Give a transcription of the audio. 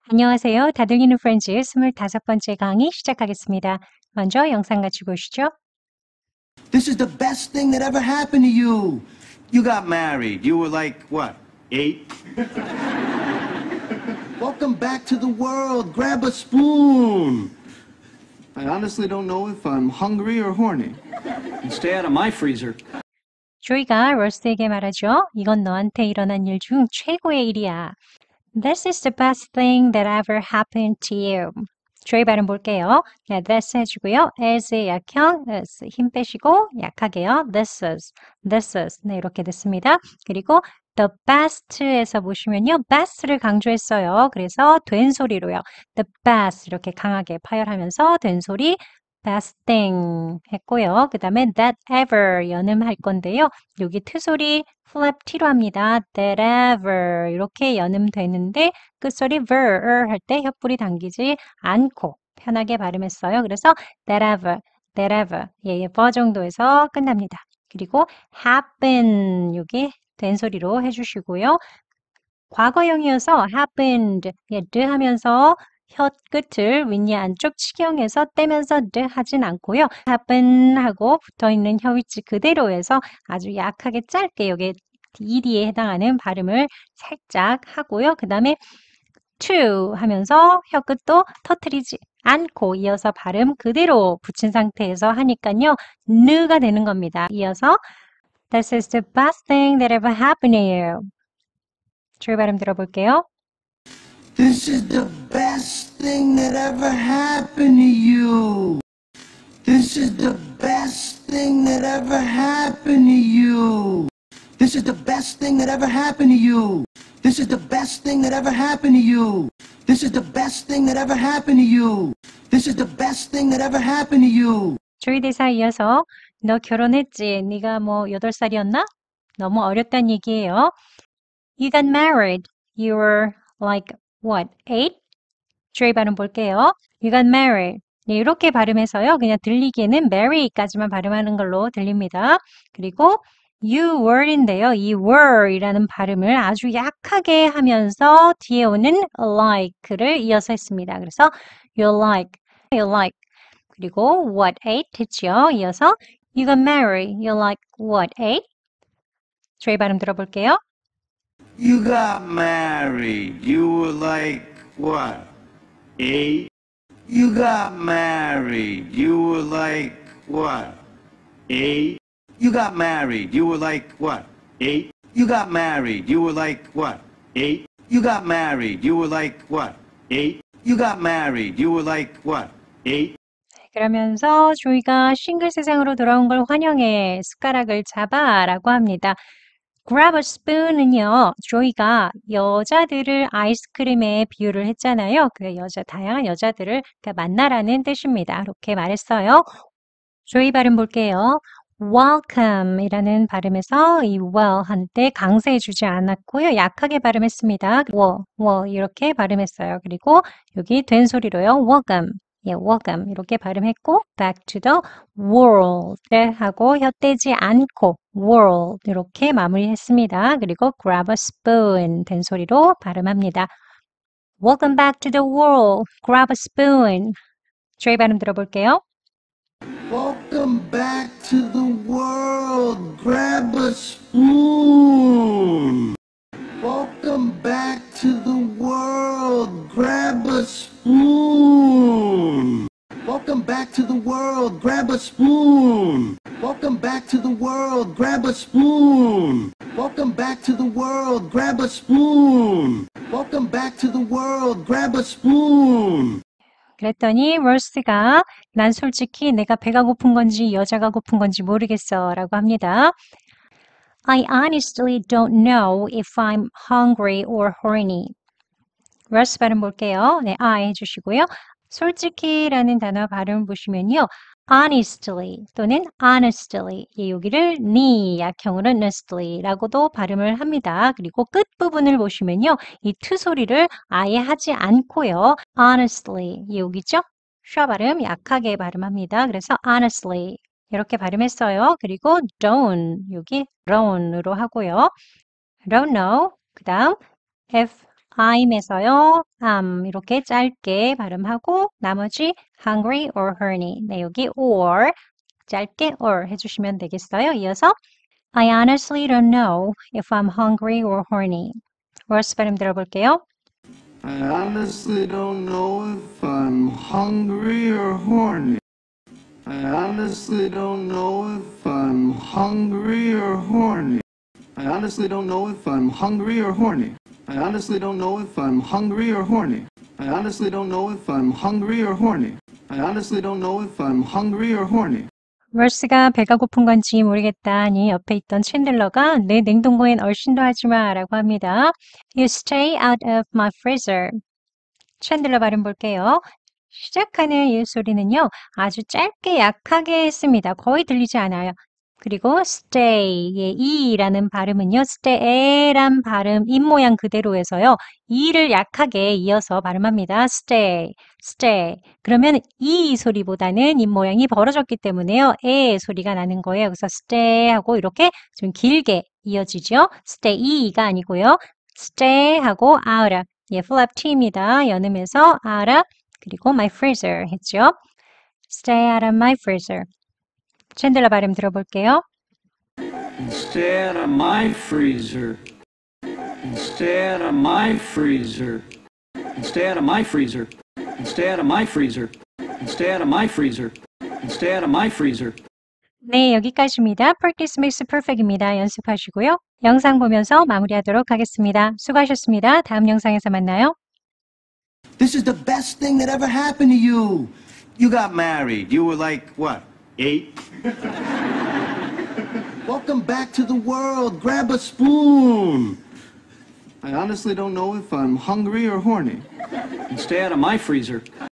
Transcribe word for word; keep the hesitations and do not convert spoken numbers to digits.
안녕하세요. 다들리는 프렌즈 스물다섯 번째 강의 시작하겠습니다. 먼저 영상 같이 보시죠. This is the best thing that ever happened to you. You got married. You were like, what, eight? Welcome back to the world. Grab a spoon. I honestly don't know if I'm hungry or horny. And stay out of my freezer. 조이가 러스에게 말하죠. 이건 너한테 일어난 일 중 최고의 일이야. This is the best thing that ever happened to you. 조이 발음 볼게요. 네, this 해주고요. as의 약형, is, 힘 빼시고 약하게요. this is, this is. 네, 이렇게 됐습니다. 그리고 the best에서 보시면요. best를 강조했어요. 그래서 된 소리로요. the best 이렇게 강하게 파열하면서 된 소리 best thing 했고요. 그 다음에 that ever 연음할 건데요. 여기 트소리 flap t로 합니다. that ever 이렇게 연음되는데 끝소리 ver 할 때 혀뿌리 당기지 않고 편하게 발음했어요. 그래서 that ever, that ever 예, 예, 버 정도에서 끝납니다. 그리고 happen 여기 된 소리로 해주시고요. 과거형이어서 happened 예, 드 하면서 혀 끝을 윗니 안쪽 치경에서 떼면서 드 하진 않고요. happen 하고 붙어있는 혀 위치 그대로 해서 아주 약하게 짧게 여기 ed에 해당하는 발음을 살짝 하고요. 그 다음에 to 하면서 혀 끝도 터트리지 않고 이어서 발음 그대로 붙인 상태에서 하니까요. 느가 되는 겁니다. 이어서 This is the best thing that ever happened to you. 조이 발음 들어볼게요. This is the best thing that ever happened to you. This is the best thing that ever happened to you. This is the best thing that ever happened to you. This is the best thing that ever happened to you. This is the best thing that ever happened to you. This is the best thing that ever happened to you. 조이 대사 이어서 너 결혼했지? 네가 뭐 여덟 살이었나? 너무 어렸단 얘기예요. You got married. You were like what? eight? 조이 발음 볼게요. You got married. 네, 이렇게 발음해서요. 그냥 들리기에는 marry까지만 발음하는 걸로 들립니다. 그리고 you were인데요. 이 were이라는 발음을 아주 약하게 하면서 뒤에 오는 like를 이어서 했습니다. 그래서 you like, you like. 그리고 what ate 했죠. 이어서 you got married. You like what ate? 조이 발음 들어볼게요. You got married. You were like, what, eight? You got married. You were like, what, eight? You got married. You were like, what, eight? You got married. You were like, what, eight? You got married. You were like, what, eight? You got married. You were like, what, eight? 그러면서 조이가 싱글 세상으로 돌아온 걸 환영해. 숟가락을 잡아 라고 합니다. grab a spoon은요. 조이가 여자들을 아이스크림에 비유를 했잖아요. 그 여자 다양한 여자들을 그러니까 만나라는 뜻입니다. 이렇게 말했어요. 조이 발음 볼게요. welcome 이라는 발음에서 이 well 한때 강세해주지 않았고요. 약하게 발음했습니다. well, well 이렇게 발음했어요. 그리고 여기 된 소리로요. welcome. 예, welcome 이렇게 발음했고 back to the world 하고 혀 떼지 않고 world 이렇게 마무리했습니다. 그리고 grab a spoon 된 소리로 발음합니다. Welcome back to the world. Grab a spoon. 조이 발음 들어볼게요. Welcome back to the world. Grab a spoon. Welcome back to the world. Grab a spoon. Welcome back to the world. Grab a spoon. Welcome back to the world. Grab a spoon. Welcome back to the world. Grab a spoon. Welcome back to the world. Grab a spoon. 그랬더니 로스가 난 솔직히 내가 배가 고픈 건지 여자가 고픈 건지 모르겠어 라고 합니다. I honestly don't know if I'm hungry or horny. 로스 발음 볼게요. 네, I 해주시고요. 솔직히라는 단어 발음 보시면요. honestly 또는 honestly 예, 여기를 니 약형으로 honestly라고도 발음을 합니다. 그리고 끝부분을 보시면요. 이 트 소리를 아예 하지 않고요. honestly 여기죠? 샤 발음 약하게 발음합니다. 그래서 honestly 이렇게 발음했어요. 그리고 don't 여기 don't으로 하고요. don't know 그 다음 if I'm에서요. am 이렇게 짧게 발음하고 나머지 hungry or horny. 네, 여기 or 짧게 or 해주시면 되겠어요. 이어서 I honestly don't know if I'm hungry or horny. Ross 발음 들어볼게요. I honestly don't know if I'm hungry or horny. I honestly don't know if I'm hungry or horny. I honestly don't know if I'm hungry or horny. I honestly don't know if I'm hungry or horny. I honestly don't know if I'm hungry or horny. I honestly don't know if I'm hungry or horny. 러스가 배가 고픈 건지 모르겠다니 옆에 있던 챈들러가 내 냉동고엔 얼씬도 하지 마라고 합니다. You stay out of my freezer. 챈들러 발음 볼게요. 시작하는 이 소리는요. 아주 짧게 약하게 했습니다. 거의 들리지 않아요. 그리고 stay의 e라는 발음은요. stay란 발음 입모양 그대로 해서요. e를 약하게 이어서 발음합니다. stay, stay. 그러면 이 소리보다는 입모양이 벌어졌기 때문에요. 에 소리가 나는 거예요. 그래서 stay 하고 이렇게 좀 길게 이어지죠. stay가 아니고요. stay 하고 out. 예, flap t입니다. 연음해서 out 그리고 my freezer 했죠. stay out of my freezer. 챈들러 발음 들어볼게요. Stay out of my freezer. Stay out of my freezer. Stay out of my freezer. Stay out of my freezer. Stay out of my freezer. Stay out of my freezer. 네, 여기까지입니다. Practice makes perfect입니다. 연습하시고요. 영상 보면서 마무리하도록 하겠습니다. 수고하셨습니다. 다음 영상에서 만나요. This is the best thing that ever happened to you. You got married. You were like, what, eight? Welcome back to the world. Grab a spoon. I honestly don't know if I'm hungry or horny. Stay out of my freezer.